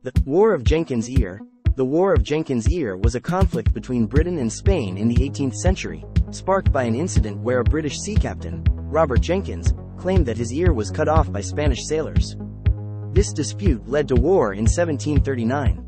The War of Jenkins Ear. The War of Jenkins Ear was a conflict between Britain and Spain in the 18th century, sparked by an incident where a British sea captain, Robert Jenkins, claimed that his ear was cut off by Spanish sailors. This dispute led to war in 1739.